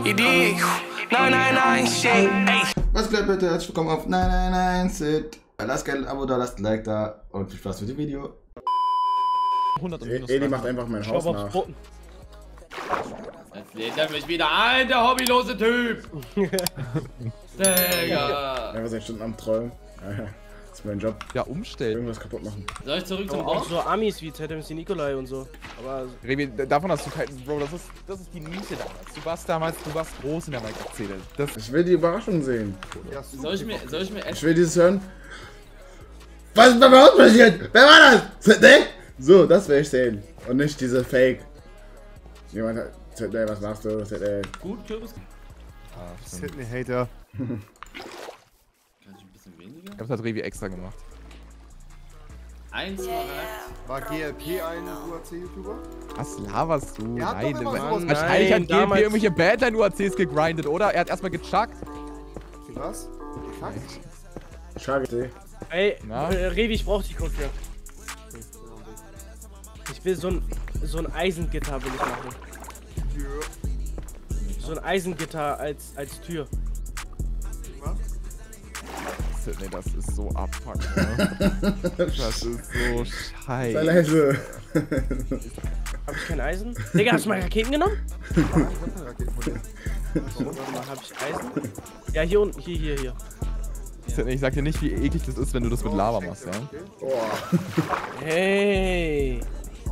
999 shit. Was geht bitte? Herzlich willkommen auf 999 Shit. Lasst gerne ein Abo da, lasst ein Like da und viel Spaß mit dem Video. 100 Eli macht einfach mein Haus nach. Jetzt lädt er mich wieder ein, der hobbylose Typ! Digga! Einfach 6 Stunden am Trollen. Das ist mein Job. Ja, umstellen. Irgendwas kaputt machen. Soll ich zurück zum Auch Boss? so Amis wie ZMC Nikolai und so. Aber Revi, davon hast du keinen. Bro, das ist die Nische damals. Du warst groß in der Minecraft-Szene. Ich will die Überraschung sehen. Soll ich mir Ich will dieses hören. Was ist bei uns passiert? Wer war das? Ne? So, das will ich sehen. Und nicht diese Fake. Jemand hat. ZD, was machst du? ZD. gut Kürbis? Sydney Hater. Kann ich ein bisschen weniger? Das hat Revi extra gemacht. Eins Smaragd. War GLP ein UAC-YouTuber? Was laberst du? Er hat Nein, doch immer sowas- wahrscheinlich hat GLP damals- irgendwelche Beta in UACs gegrindet, oder? Er hat erstmal gechuckt. Wie was? Fuck. Schade. ey, Na? Revi, ich brauch die Code für. Ich will so ein Eisengitter will ich machen. So ein Eisengitter als Tür. Nee, das ist so abfuck, ne? Das ist so Sei scheiße. leise. Hab ich kein Eisen? Digga, hast du mal Raketen genommen? Warte mal, hab ich Eisen? Ja, hier unten, hier. Ich sag dir nicht, wie eklig das ist, wenn du das mit Lava machst, ja? Boah. Hey!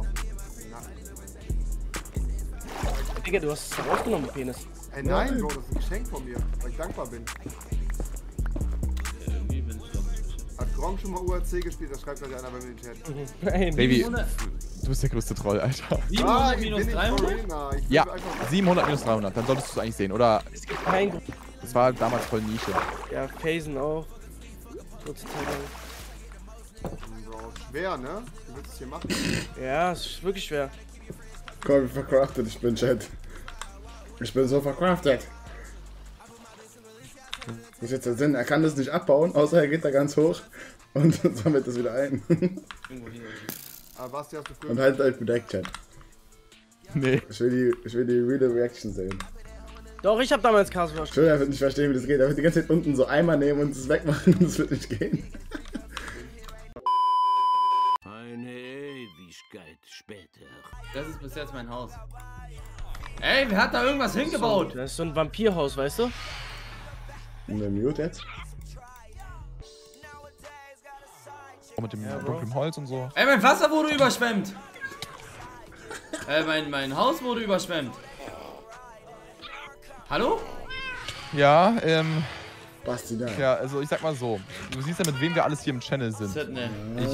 Digga, du hast es da rausgenommen, Penis. Ey, nein, Bro, das ist ein Geschenk von mir, weil ich dankbar bin. Irgendwie bin ich doch nicht. Hat Gronk schon mal UAC gespielt? Das schreibt gleich einer bei mir in den Chat. Hey, Revi, 700 du bist der größte Troll, Alter. 700 ich minus bin nicht 300? Arena. Ich will Ja, einfach 700 minus 300, dann solltest du es eigentlich sehen, oder? es gibt kein Grund. Das war damals voll Nische. Ja, Phasen auch. Kurze Zeit lang. Bro, schwer, ne? Du willst es hier machen? Ja, es ist wirklich schwer. Komm, wie verkraftet ich bin, Chat. Ich bin so verkraftet. Das ist jetzt der Sinn, er kann das nicht abbauen, außer er geht da ganz hoch und sammelt das wieder ein. Irgendwo hier. Aber Basti, hast du früher... Und halt bedeckt, Chat. Nee. Ich will die real Reaction sehen. Doch, ich hab damals Chaos Ich will einfach nicht verstehen, wie das geht. Er wird die ganze Zeit unten so Eimer nehmen und es wegmachen. Das wird nicht gehen. Eine Ewigkeit später. Das ist bis jetzt mein Haus. Ey, wer hat da irgendwas hingebaut? Das ist so ein Vampirhaus, weißt du? Und der Mute jetzt? Auch mit dem dunklen Holz und so. Ey, mein Wasser wurde überschwemmt. Mein Haus wurde überschwemmt. Hallo? Ja, Basti da. ja, also ich sag mal so. Du siehst ja, mit wem wir alles hier im Channel sind. Sydney.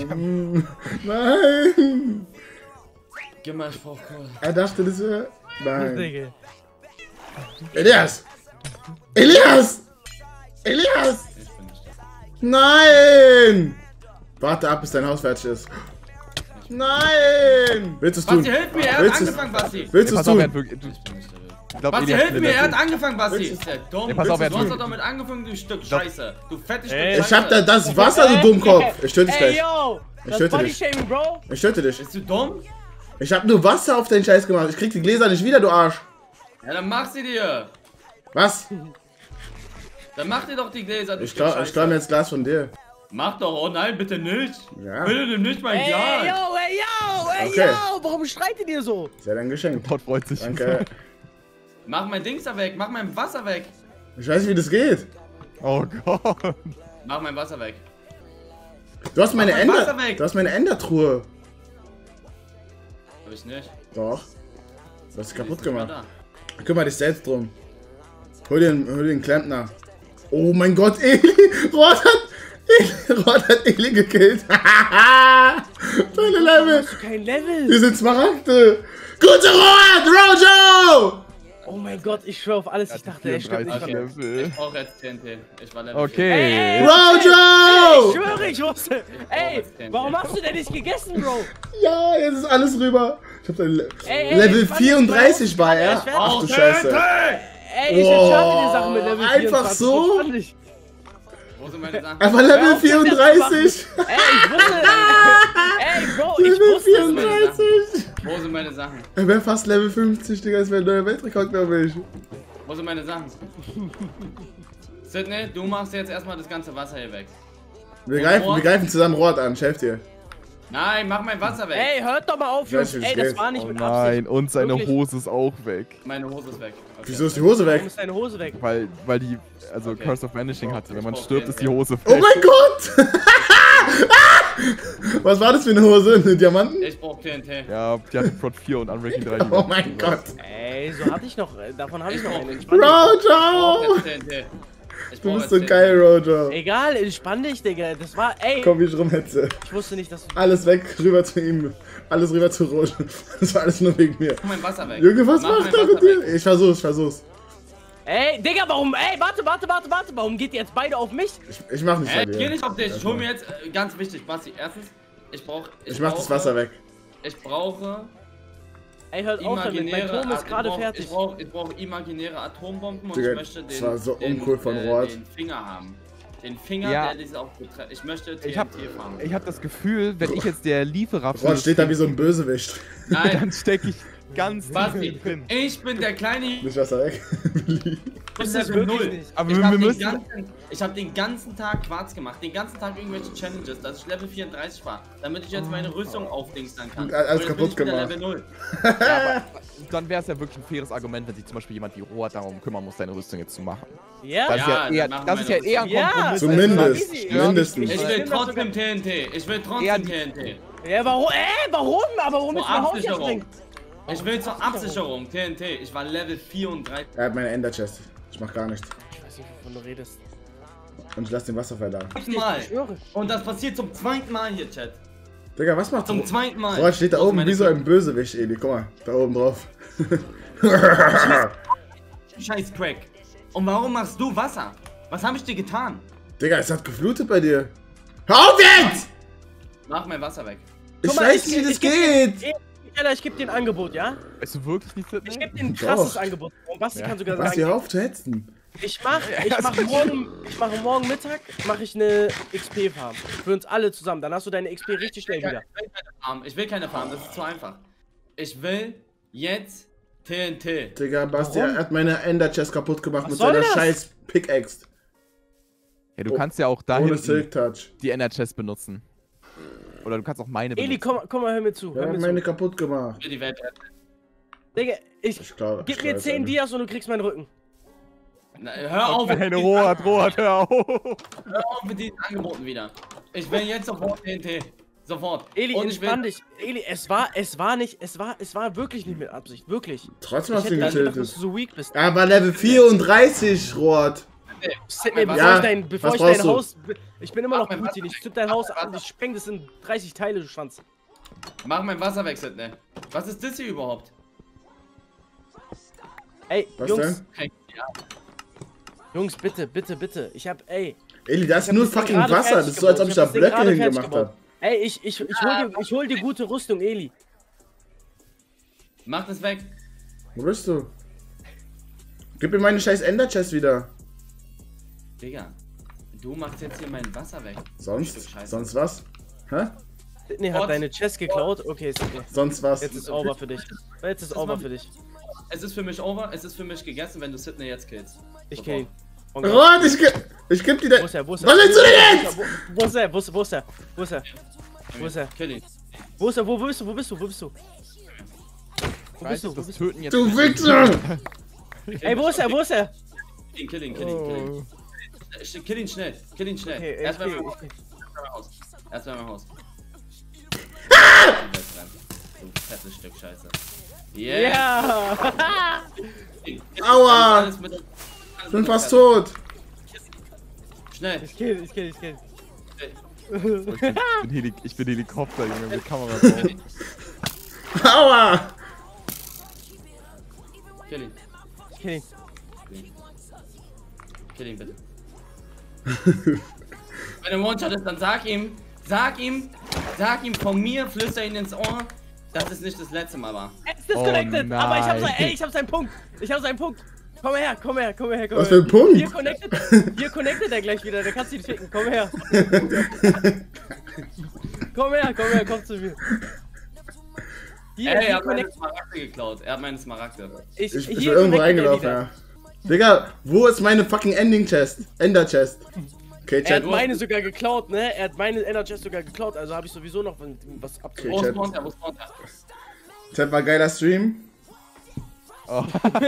Nein! Gib mal Spruchcode. Er dachte, das wäre. Nein. Digga. Elias! Elias! Elias! Ich bin nicht da. Nein! Warte ab, bis dein Haus fertig ist. Nein! Willst du es tun? Basti, hilf mir, er hat Willst du's- angefangen, Basti. Willst du Ja, es pass auf, er tun? hat wirklich. Ich bin nicht da. Ich glaub, Basti, Eli hat hilf mir, er hat Skelette. angefangen, Basti. Willst Ist der dumm? Ja, pass auf, er hat Du hast doch wirklich- damit angefangen, du Stück Scheiße. Du fettes Stück Ich hab da das Wasser, du Dummkopf! Ich töte dich Ey, gleich. yo! Ich Das töte Body dich. Shaming, Bro! Ich töte dich. Bist du dumm? Ich hab nur Wasser auf deinen Scheiß gemacht. Ich krieg die Gläser nicht wieder, du Arsch. Ja, dann mach sie dir. Was? Dann mach dir doch die Gläser, du Ich Stück klau Scheiße. mir jetzt Glas von dir. Mach doch, oh nein, bitte nicht. Ja. Bitte nimm nicht mein Ey, Glas. yo! Okay. Warum streitet ihr so? Ist ja dein Geschenk. Gott freut sich. Danke. Mach mein Dings da weg, mach mein Wasser weg. Ich weiß nicht, wie das geht. Oh Gott. Mach mein Wasser weg. Du hast meine Mach mein Wasser Ender. weg. Du hast meine Endertruhe. Hab ich nicht. Doch. Du hast sie kaputt Die ist nicht mehr gemacht. Kümmer dich selbst drum. Hol den Klempner. Oh mein Gott, Eli! Rot hat Eli gekillt. Tolle Level. Hast du kein Level? Hier sind Smaragde. Gute Rot, Rojo! Oh mein Gott, ich schwör auf alles. Ich dachte, er stimmt nicht. Okay. Level. Ich brauch jetzt TNT. Ich war Level Okay. Ich Rojo! schwöre, ich wusste. Ey, warum hast du denn nicht gegessen, Bro? Ja, jetzt ist alles rüber. Ich hab dann Ey, Level ich fand 34 das war geil. er. Ich werd- Ach du Scheiße. Ey, ich entscheide die Sachen mit Level Einfach 24. so? Das fand ich. Wo sind meine Sachen? Einfach Level Hör auf, das zu 34. Ey, ich wusste. Ey, Bro, ich Level wusste es nicht. 34. Wo sind meine Sachen? Er wäre fast Level 50, Digga. Das wäre ein neuer Weltrekord, glaube ich. Wo sind meine Sachen? Sydney, du machst jetzt erstmal das ganze Wasser hier weg. Wir greifen zusammen Rot an, ich helf dir. Nein, mach mein Wasser weg. Ey, hört doch mal auf, Jungs. Weiß, wie Ey, es das geht. war nicht Oh mit nein, Absicht. und seine Wirklich. Hose ist auch weg. Meine Hose ist weg. Okay. Wieso ist die Hose weg? Warum ist deine Hose weg? Weil die, also Okay. Curse of Vanishing hatte. Wenn man Okay, stirbt, ist die okay. Hose weg. Oh mein Gott! Was war das für eine Hose? Eine Diamanten? Ich brauch TNT. Ja, die hatte Prot 4 und Unbreaking 3. Oh mein Gott! Ey, so hatte ich noch, davon habe ich noch einen. Ich Entspann dich. Rojo! jetzt TNT. Ich Du brauch bist so jetzt geil, Rojo. Egal, entspann dich, Digga. Das war, ey. Komm, wie ich rumhetze. Ich wusste nicht, dass du... Alles weg, rüber zu ihm. Alles rüber zu Rojo. Das war alles nur wegen mir. Mach mein Wasser weg. Junge, was Mach macht mein er mit Wasser dir? weg. Ich versuch's. Ey, Digga, warum? Ey, warte. Warum geht ihr jetzt beide auf mich? Ich mach nicht bei Ich geh dir. nicht auf dich. Ich hol mir jetzt, ganz wichtig, Basti. Erstens, ich mach das Wasser weg. Ich brauche Ey, hört auf damit. Mein imaginäre. Turm ist gerade fertig. Ich brauche imaginäre Atombomben und Digga, ich möchte das war so uncool von den Rot. Finger haben. Den Finger, Ja. der diese auch betrifft. Ich möchte TNT Ich hab fahren. das Gefühl, wenn ich jetzt der Lieferer für Rot das steht da Ding wie so ein Bösewicht. Nein, dann stecke ich ganz Basti, tief drin. ich bin der kleine. Nicht Wasser weg. Ist das Level wirklich 0. nicht? Aber Ich wir hab den müssen- ich habe den ganzen Tag Quarz gemacht, den ganzen Tag irgendwelche Challenges, dass ich Level 34 war, damit ich jetzt meine Rüstung aufdingstern kann. Und alles Und jetzt bin kaputt ich wieder gemacht. Level 0. Dann wäre es ja wirklich ein faires Argument, wenn sich zum Beispiel jemand wie Roat darum kümmern muss, deine Rüstung jetzt zu machen. Ja? Das ist ja Ja, eher, dann machen das ist wir ja eher ein Ja, Kompromiss. als Zumindest. easy. Ja, Mindestens. Ich will finde das trotzdem TNT. Ich will Ja, trotzdem die- TNT. Ja, warum? Warum? Aber warum Zur ist mein Haus jetzt Absicherung. springt? Ich will zur Absicherung TNT. Ich war Level 34. Er hat meine Ender Chest. Ich mach gar nichts. Ich weiß nicht, wovon du redest. Und ich lass den Wasserfall da. Mal. Ich schwöre. Und das passiert zum zweiten Mal hier, Chat. Digga, was macht Zum zweiten Mal. Rot steht da Wo ist oben meine wie so ein Bösewicht, Eli. Guck mal, da oben drauf. Scheiß Crack. Und warum machst du Wasser? Was habe ich dir getan? Digga, es hat geflutet bei dir. Hör auf jetzt! Mach mein Wasser weg. Ich Guck mal, weiß nicht, wie das geht. Alter, ich geb dir ein Angebot, ja? Weißt du wirklich nicht, Sydney? Ich geb dir ein Doch. krasses Angebot. Und Basti kann sogar Was, sagen, hör auf zu hetzen. ich mache morgen Mittag eine XP-Farm. Für uns alle zusammen. Dann hast du deine XP richtig schnell wieder. Ich will keine Farm, das ist zu einfach. Ich will jetzt TNT. Digga, Basti hat meine Ender Chest kaputt gemacht Was mit soll seiner das? scheiß Pickaxe. Ja, du kannst ja auch da Ohne hinten Silk Touch. die Ender Chest benutzen. Oder du kannst auch meine benutzen. Eli, komm mal, hör mir zu. Der Hör hat mir meine zu. kaputt gemacht. Ich will die Welt retten. Digga, Ich glaube, gib mir 10 Dias und du kriegst meinen Rücken. Na, hör auf Nein, mit diesen Roat, hör auf. Hör auf mit diesen Angeboten wieder. Ich will jetzt sofort TNT. Sofort. Eli, Und ich will. entspann dich. Eli, es war wirklich nicht mit Absicht. Wirklich. Trotzdem Ich hast du ihn hätte nicht gedacht, dass getötet. du so weak bist. Er war Level 34, Rot. Sydney, Ja, bevor was ich dein brauchst du? Haus. Ich bin immer noch Mach mein Putin. Wasser Ich zünd dein Haus an und ich spreng das in 30 Teile, du Schwanz. Mach mein Wasser weg, Sydney. Was ist das hier überhaupt? Ey, Was Jungs, denn? Hey, ja. Jungs, bitte. Ich hab, ey. Eli, da ist Ich hab nur das Ding fucking gerade Wasser. Das fertig ist so, als ob gebaut. ich da hab das Ding Blöcke gerade fertig hingemacht gebaut. habe. Ey, ich hol dir gute Rüstung, Eli. Mach das weg. Wo bist du? Gib mir meine scheiß Ender Chest wieder. Digga. Du machst jetzt hier mein Wasser weg. Sonst? Stück Scheiße. Sonst was? Hä? Sydney hat Gott. deine Chest geklaut. Okay, ist okay. Sonst was? Jetzt ist over für dich. Jetzt ist over für dich. Es ist für mich over, es ist für mich gegessen, wenn du Sydney jetzt killst. Ich Sofort. kill ihn. Oh Rot, Gott. ich geb dir Wo ist er? Wo ist er? Was willst du denn jetzt? Wo ist er? Wo ist er? Wo ist er? Wo ist er? Wo ist er? Kill ihn. Wo ist er? Wo bist du? Wo bist du? Wo bist du? Wo bist du? Wo Das bist du? Töten jetzt. Du Wichser! Ey, wo ist er? Wo ist er? Kill ihn. Oh. Kill ihn schnell. Kill ihn schnell. Okay, Erst mal ich mein geh. Haus. Erst mal mein Haus. Du fettes Stück Scheiße. Yeah. Ja! Aua! Alles mit- alles Bin mit- fast tot. Schnell. Ich kill. Ich bin Helikopter, Junge, mit Kamera drauf. Aua! Kill ihn. Ich kill ihn. Kill ihn bitte. Wenn er One-Shot ist, dann sag ihm von mir, flüster ihn ins Ohr, dass es nicht das letzte Mal war. Er ist disconnected, Oh aber nein. ich hab seinen Punkt. Komm her. Was für ein Punkt? Hier connectet er gleich wieder, der kannst du ihn ficken. Komm her. Komm zu mir. Hier, Ey, er hier hat meine connectet. Smaragde geklaut. Er hat meine Smaragde. Ich bin hier irgendwo connectet er reingelaufen, wieder. ja. Digga, wo ist meine fucking Ending Chest? Ender Chest. Okay, Er hat Chat. meine sogar geklaut, ne? Er hat meine Ender Chest sogar geklaut, also habe ich sowieso noch was abgekriegt. Wo Chat. ist Monster? Wo ist Monster? Chat war geiler Stream. Oh.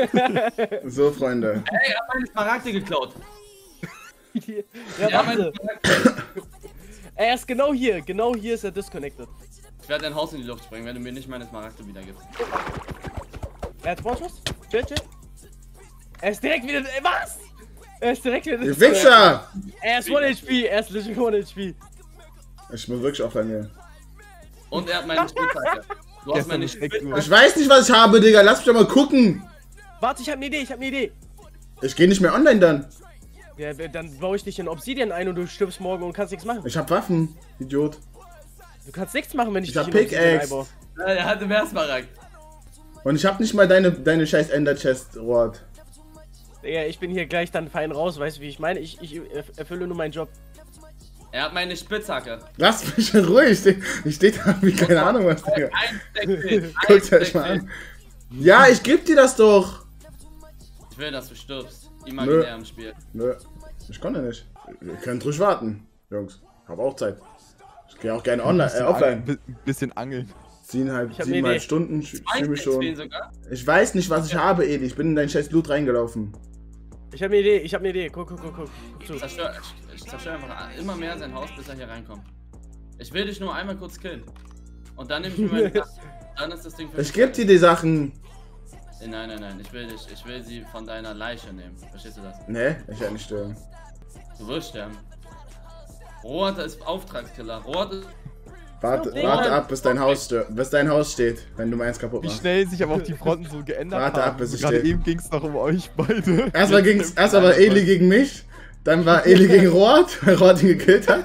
So, Freunde. Ey, er hat meine Smaragde geklaut. Ja, Ja, meine warte. Smaragde. Er ist genau hier ist er disconnected. Ich werde dein Haus in die Luft sprengen, wenn du mir nicht meine Smaragde wiedergibst. Er hat Spawnenschuss? Chill. Er ist direkt wieder. Ey, was? Er ist direkt wieder. Ihr Wichser! Er ist 1 HP, er ist legit 1 HP. Ich muss wirklich aufhören hier. Und er hat meine Spitzhacke. Du hast meine Spitzhacke. Ich weiß nicht, was ich habe, Digga. Lass mich doch mal gucken. Warte, ich hab ne Idee, Ich gehe nicht mehr online dann. Ja, dann baue ich dich in Obsidian ein und du stirbst morgen und kannst nichts machen. Ich hab Waffen, Idiot. Du kannst nichts machen, wenn ich Ich dich hab in Obsidian Pickaxe. einbaue. Ja, er hatte mehr Smaragd. Und ich hab nicht mal deine scheiß Ender Chest, Rot. Digga, ich bin hier gleich dann fein raus, weißt du, wie ich meine? Ich erfülle nur meinen Job. Er hat meine Spitzhacke. Lass mich in Ruhe. Ich steh da wie keine Ahnung was, Digga. Ein Stackbild. Guckt euch mal an. Ja, ich geb dir das doch. Ich will, dass du stirbst. Imaginär im Spiel. Nö, ich konnte nicht. Ihr könnt ruhig warten, Jungs. Hab auch Zeit. Ich gehe auch gerne online, offline. Bisschen angeln. 7,5 hab eine Idee. Stunden, ich fühle mich schon. Sogar. Ich weiß nicht, was ich habe, Eli. Ich bin in dein scheiß Loot reingelaufen. Ich hab ne Idee. Guck zu. Ich zerstöre einfach immer mehr sein Haus, bis er hier reinkommt. Ich will dich nur einmal kurz killen. Und dann nehme ich mir meine Sachen. Dann ist das Ding für Ich geb dir die Sachen. Nein. Ich will sie von deiner Leiche nehmen. Verstehst du das? Nee, ich werde nicht sterben. Du wirst sterben. Rohat ist Auftragskiller. Rohat ist. Warte ab, bis dein Haus steht, wenn du meins kaputt Wie machst. schnell sich aber auch die Fronten so geändert Warte haben. ab, bis ich Gerade stehe. eben ging es noch um euch beide. Erst war Eli gegen mich, dann war Eli gegen Rohat, weil Rohat ihn gekillt hat.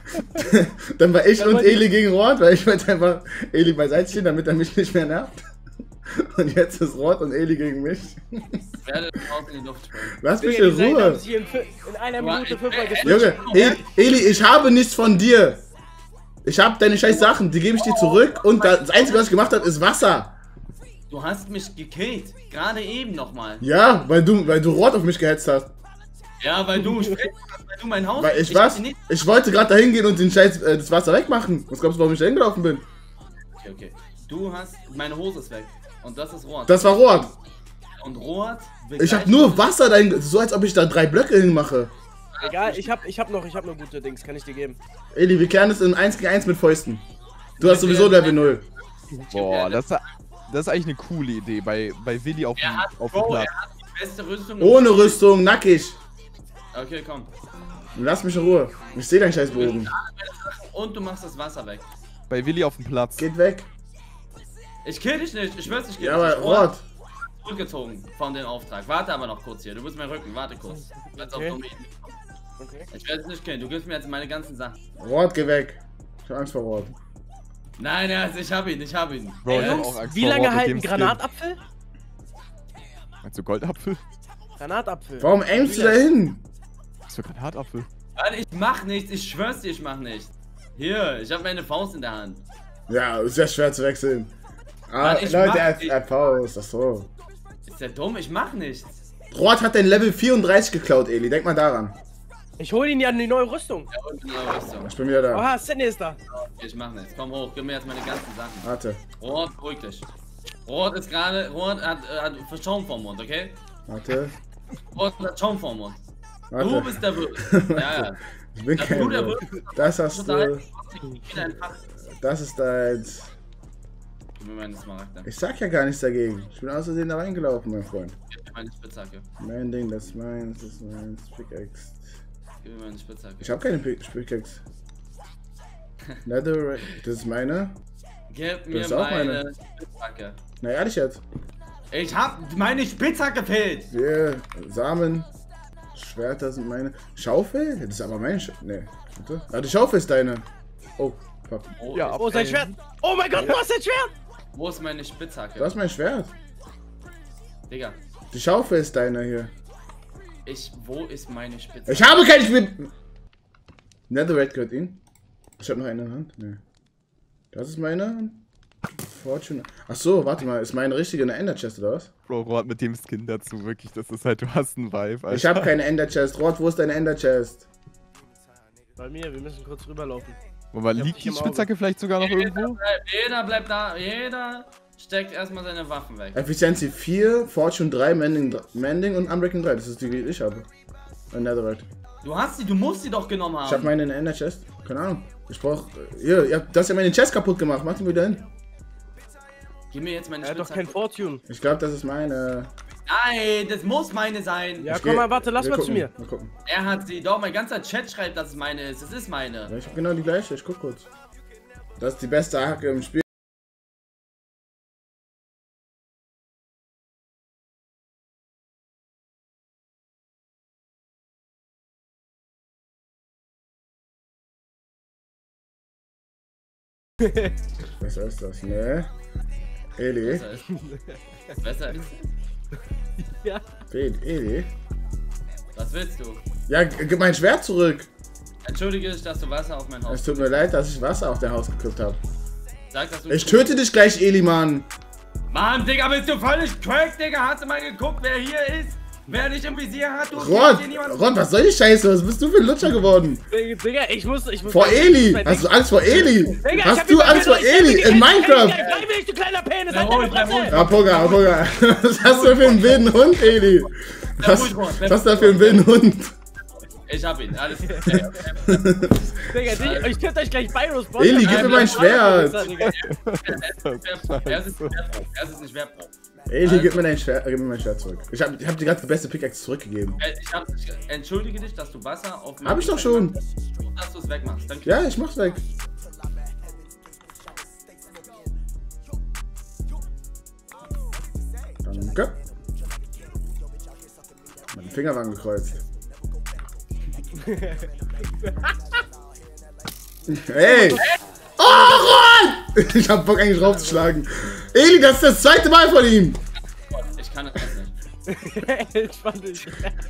Dann war ich und Eli gegen Rohat, weil ich wollte einfach Eli beiseite stehen, damit er mich nicht mehr nervt. Und jetzt ist Rohat und Eli gegen mich. Ich werde das Haus in die Luft springen. Lass mich Digga, in die Seiten haben Ruhe. sich hier in einer Minute 5-mal geswitcht. Junge, Eli, ich habe nichts von dir. Ich habe deine scheiß Sachen, die gebe ich dir zurück und das Einzige, was ich gemacht habe, ist Wasser. Du hast mich gekillt. Gerade eben nochmal. Ja, weil du Rohat auf mich gehetzt hast. Ja, weil du mein Haus. Weil ich hab dir nicht- ich wollte gerade dahin gehen und den scheiß das Wasser wegmachen. Was glaubst du, warum ich da hingelaufen bin? Okay. Du hast. Meine Hose ist weg. Und das ist Rohat. Das war Rohat. Und Rohat. Ich habe nur Wasser dahin, so als ob ich da 3 Blöcke hinmache. Egal, ich hab noch gute Dings, kann ich dir geben. Eli, wir klären es im 1 gegen 1 mit Fäusten. Du hast sowieso Level 0. Boah, das ist eigentlich eine coole Idee bei Willi auf dem Bro, Platz. er hat die beste Rüstung. Ohne Rüstung, nackig. Okay, komm. Lass mich in Ruhe. Ich sehe deinen scheiß Bogen. Und du machst das Wasser weg. Bei Willi auf dem Platz. Geht weg. Ich kill dich nicht. Ich schwör's, ich kill Ja, dich aber nicht. Rohat. Zurückgezogen von dem Auftrag. Warte aber noch kurz hier. Du bist mein Rücken. Warte kurz. Ich werd's auf Okay. dumme Ideen kommen. Okay. Ich werde es nicht killen. Du gibst mir jetzt meine ganzen Sachen. Rohat, geh weg. Ich hab Angst vor Rohat. Nein, ich hab ihn. Bro, Ey, ich hab Jungs, auch Angst wie vor lange Rohr mit halt dem ein Skin. Granatapfel? Meinst du Goldapfel? Granatapfel. Warum aimst du da hin? Was für Granatapfel? Mann, ich mach nichts. Ich schwör's dir, ich mach nichts. Hier, ich hab meine Faust in der Hand. Ja, ist sehr schwer zu wechseln. Ah, Mann, ich Leute, mach er hat Pause. Ach so. Ist der dumm? Ich mach nichts. Rohat hat dein Level 34 geklaut, Eli. Denk mal daran. Ich hol ihn ja in die neue Rüstung. Ja, und in der Rüstung. Ich bin wieder da. Oha, Sydney ist da. Ich mach nichts. Komm hoch, gib mir jetzt meine ganzen Sachen. Warte. Rohat, beruhig dich. Rohat ist gerade. Rohat hat Schaum vorm Mund, okay? Warte. Rohat hat Schaum vorm Mund. Du Warte. bist der Wirt. Ja. Ich bin Das kein Blut der Wirt. Wirt. Das hast du. Wieder ein Fach. Das ist deins. Gib mir meine Smaragde. Ich sag ja gar nichts dagegen. Ich bin aus Versehen da reingelaufen, mein Freund. Gib mir meine Spitzhacke. Mein Ding, das ist meins, das ist meins. Pickaxe. Gib mir meine Spitzhacke. Ich hab keine Pickaxe. Netherite. Das ist meine. Gib mir ist auch meine meine. Spitzhacke. Na ehrlich jetzt. Ich hab meine Spitzhacke fehlt. Wir, Samen. Schwerter sind meine. Schaufel? Das ist aber meine Nee. Warte. Ah, die Schaufel ist deine. Oh, fuck. Ja, Oh, sein Schwert. Oh mein Gott, wo ist sein Schwert? Wo ist meine Spitzhacke? Du hast mein Schwert. Digga, Die Schaufel ist deine hier. wo ist meine Spitzhacke? Ich habe kein Spiel. Netherite gehört ihn. Ich habe noch eine in der Hand. Nee. Das ist meine. Fortune. Achso, warte mal, ist meine richtige eine Ender Chest oder was? Bro, Rot mit dem Skin dazu, wirklich, das ist halt, du hast einen Vibe, Alter. Ich habe keine Ender Chest. Rot, wo ist deine Ender Chest? Bei mir, wir müssen kurz rüberlaufen. Aber hab liegt dich die im Auge. Spitzhacke vielleicht sogar noch irgendwo? Jeder bleibt da, jeder steckt erstmal seine Waffen weg. Efficiency 4, Fortune 3, Mending und Unbreaking 3. Das ist die, die ich habe. Netherite. Du hast sie, du musst sie doch genommen Ich habe haben. meine in der Ender Chest. Keine Ahnung. Ich brauch. Hier, ihr habt das ja meine Chest kaputt gemacht. Macht ihn wieder hin. Gib mir jetzt meine Er hat doch Spitzhacke. kein Fortune. Ich glaube, das ist meine. Nein, das muss meine sein. Ja, Ich komm geh- mal, warte, lass wir mal zu gucken, mir. Wir gucken. Er hat sie. Doch, mein ganzer Chat schreibt, dass es meine ist. Das ist meine. Ja, ich habe genau die gleiche. Ich guck kurz. Das ist die beste Hacke im Spiel. Besser ist das, ne? Eli. Besser ist. Besser ist. Ja. Eli. Was willst du? Ja, gib mein Schwert zurück. Entschuldige dich, dass du Wasser auf mein Haus. Es tut mir leid, dass ich Wasser auf dein Haus gekippt habe. Sag, dass du. Ich töte dich gleich, Eli, Mann. Mann, Digga, bist du völlig crack, Digga? Hast du mal geguckt, wer hier ist? Wer nicht im Visier hat? Du Rod, hier niemand. Rod, was soll die Scheiße? Was bist du für ein Lutscher geworden? Digga, ich muss. Vor Eli! Hast du Angst vor Eli? Digga, ich Hast hab du über Angst vor Penis- Eli in Minecraft? Bleib nicht, du kleiner Penis, Ja, halt deine ruhig, bleib Fresse! ruhig. Apoga, Apoga. Was hast du für einen wilden Hund, Eli? Was hast du da für einen wilden Hund? Ich hab ihn, alles. Digga, ich könnte euch gleich Byros bauen. Eli, gib mir mein Schwert. Er ist nicht Werbro. Eli, gib mir mein Schwert zurück. Ich hab dir gerade die beste Pickaxe zurückgegeben. Entschuldige dich, dass du Wasser auf Hab ich doch schon. Und dass du es wegmachst. Danke. Ja, ich mach's weg. Danke. Meine Finger waren gekreuzt. Hey! Oh, Ron! Ich hab Bock eigentlich raufzuschlagen. Eli, das ist das zweite Mal von ihm. Ich kann das nicht. Entspann dich.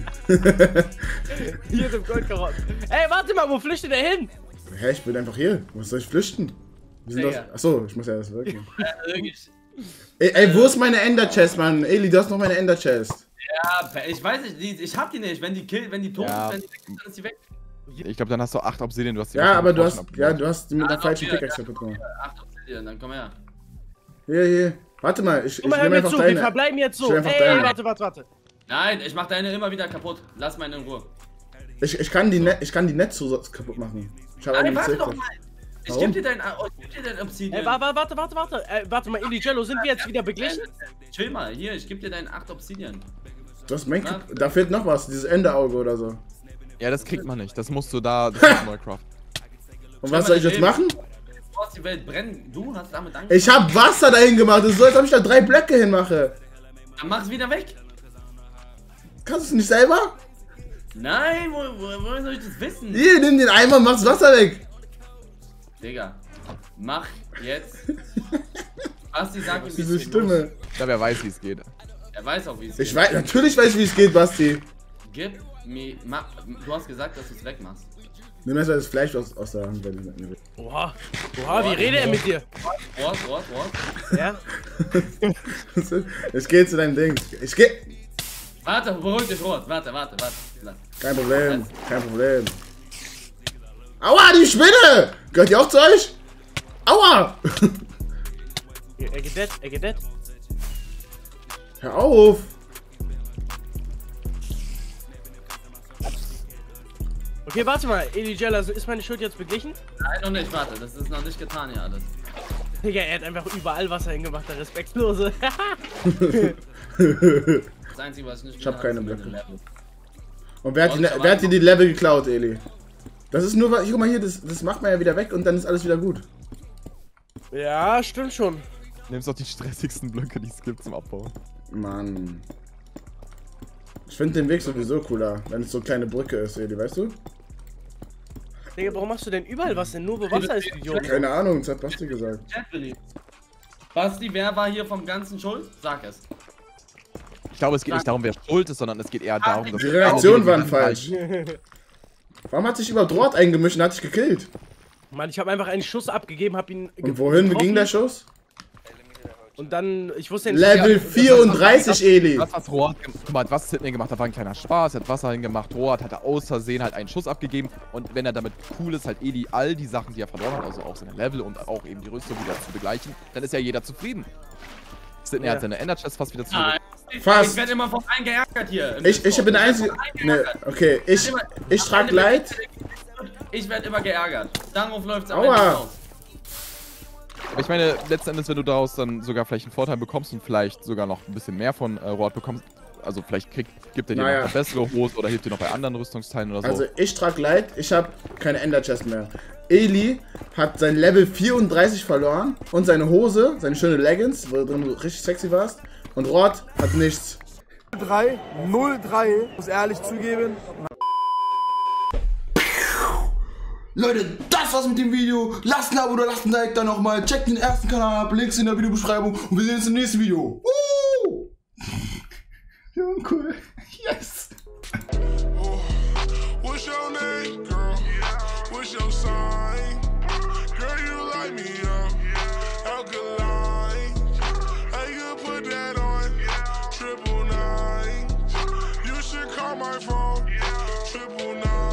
Hier ist im Goldkarot. Ey, warte mal, wo flüchtet er hin? Hä, ich bin einfach hier. Wo soll ich flüchten? Wir sind Digga. doch. Achso, ich muss ja das wirken. Wirklich. Ey, wo ist meine Ender Chest, Mann? Eli, du hast noch meine Ender Chest. Ja, ich weiß nicht, ich hab die nicht. Wenn die tot Ja. ist, wenn die weg ist, dann ist die weg. Ich glaube, dann hast du 8 Obsidian, du hast die Ja, wahrscheinlich aber du vorhin hast. abgebaut. Ja, du hast die mit der doch, falschen hier, Pickaxe kaputt gemacht. 8 Obsidian, dann komm her. Hier. Warte mal, ich Guck mal, hör nehme mir einfach zu, wir deine. verbleiben jetzt so. Ich will einfach Ey, deine. warte. Nein, ich mach deine immer wieder kaputt. Lass meine in Ruhe. Ich kann die Netzusatz kaputt machen. Ich habe Nein, eine warte doch Zirkel. mal. Ich Warum? geb dir dein Obsidian. Ey, warte. Warte mal, Eli Jello, sind wir jetzt wieder beglichen? Chill mal, hier, ich geb dir deinen 8 Obsidian. Du hast da fehlt noch was, dieses Enderauge oder so. Ja, das kriegt man nicht. Das musst du da, das musst du neu craften. Und was soll ich jetzt machen? Du hast die Welt brennen. Du hast damit angefangen. Ich habe Wasser dahin gemacht. Es ist so, als ob ich da 3 Blöcke hinmache. Dann mach's wieder weg. Kannst du es nicht selber? Nein, woher soll ich das wissen? Hier, nimm den Eimer und mach's Wasser weg. Digga, mach jetzt. Basti, sag ihm, wie Diese es geht. Stimme. Ja, wer weiß, wie es geht. Er weiß auch, wie es Ich geht. weiß, natürlich weiß ich, wie es geht, Basti. Gib mir. Du hast gesagt, dass du es wegmachst. Nimm erst mal das Fleisch aus der Hand. Oha, wie redet er mit dir? What? Ja? Ich geh zu deinem Ding. Ich geh. Warte, beruhig dich, Rot. Warte. Kein Problem. Aua, die Spinne! Gehört die auch zu euch? Aua! Er geht dead. Hör auf! Okay, warte mal, Eli Jello, ist meine Schuld jetzt beglichen? Nein, noch nicht, warte. Das ist noch nicht getan hier alles. Digga, er hat einfach überall Wasser hingemacht, der Respektlose. Das Einzige, was ich nicht Ich hab keine Blöcke. Blöcke. Und wer hat dir die Level geklaut, Eli? Das ist nur, guck mal hier, das macht man ja wieder weg und dann ist alles wieder gut. Ja, stimmt schon. Nimmst doch die stressigsten Blöcke, die es gibt zum Abbauen. Mann. Ich finde den Weg sowieso cooler, wenn es so eine kleine Brücke ist, Eli, weißt du? Digga, warum machst du denn überall was denn? Nur wo Wasser ist, Idiot. Keine Ahnung, das hat Basti gesagt. Basti, wer war hier vom Ganzen schuld? Sag es. Ich glaube, es geht nicht darum, wer schuld ist, sondern es geht eher darum, dass Die Reaktionen waren falsch. Warum hat sich überhaupt Rot eingemischt und hat dich gekillt? Mann, ich habe einfach einen Schuss abgegeben, hab ihn. Und wohin ging der Schuss? Und dann, ich wusste ja nicht... Level 34, Eli. Das, was Roat gemacht, was Sydney gemacht hat, war ein kleiner Spaß. Er hat Wasser hingemacht. Roat hatte aus Versehen halt einen Schuss abgegeben. Und wenn er damit cool ist, halt Eli all die Sachen, die er verloren hat, also auch seine Level und auch eben die Rüstung wieder zu begleichen, dann ist ja jeder zufrieden. Sydney hat seine Ender-Chest fast wieder zurück. Fast. Ich werde immer von allen geärgert hier. Ich bin der Einzige. Ne, okay, ich trage Light. Ich werde immer geärgert. Darauf läuft es am Aua. Ende raus. Aber ich meine, letzten Endes, wenn du daraus dann sogar vielleicht einen Vorteil bekommst und vielleicht sogar noch ein bisschen mehr von Roat bekommst, also vielleicht gibt er dir noch eine bessere Hose oder hilft dir noch bei anderen Rüstungsteilen oder so. Also ich trage Light, ich habe keine Ender-Chest mehr. Eli hat sein Level 34 verloren und seine Hose, seine schöne Leggings, wo du richtig sexy warst. Und Roat hat nichts. 03, muss ehrlich zugeben. Leute, das war's mit dem Video. Lasst ein Abo oder lasst ein Like da nochmal. Checkt den ersten Kanal ab, Links in der Videobeschreibung und wir sehen uns im nächsten Video. Ja, cool. Yes. What's your name, girl? What's your sign? Girl, you light me up. Alkaline. I could put that on. 999. You should call my phone. 999.